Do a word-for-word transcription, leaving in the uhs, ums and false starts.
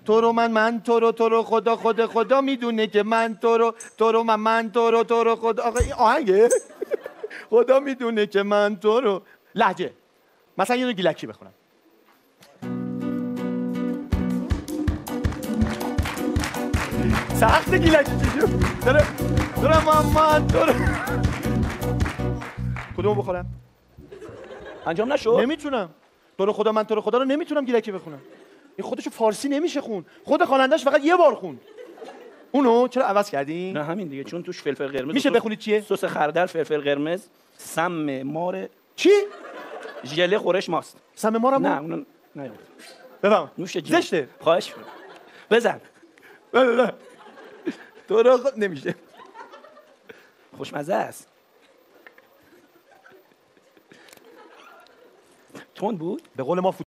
تو رو من من تو رو تو رو خدا خدا خدا میدونه که من تو رو تو رو من من تو رو تو رو خدا. آقا این آهنگه خدا میدونه که من تو رو. لهجه مثلا یه دو گیلکی بخونم. سخت گیلکی چجور داره داره من من تو رو. کدومو بخورم؟ انجام نشد؟ نمیتونم. تو رو خدا من تو رو خدا رو نمیتونم گیلکی بخونم. این خودشو فارسی نمیشه خون. خود خواننده‌اش فقط یه بار خوند. اونو چرا عوض کردین؟ نه همین دیگه، چون توش فلفل قرمز میشه بخونید چیه؟ سس خردل، فلفل قرمز، سم مار، چی؟ ژله خورش ماست. سم مارم؟ نه اونو نه. بفهم. نوش جان. زشته. خواهش می‌کنم. بزن. نه نه نه. تو رو خود نمیشه. خوشمزه است. تون بود؟ به قول ما